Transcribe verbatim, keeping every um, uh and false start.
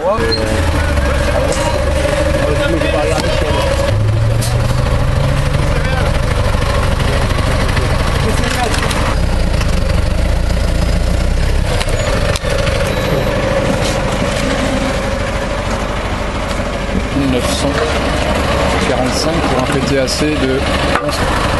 mille neuf cent quarante-cinq pour un P T A C de onze.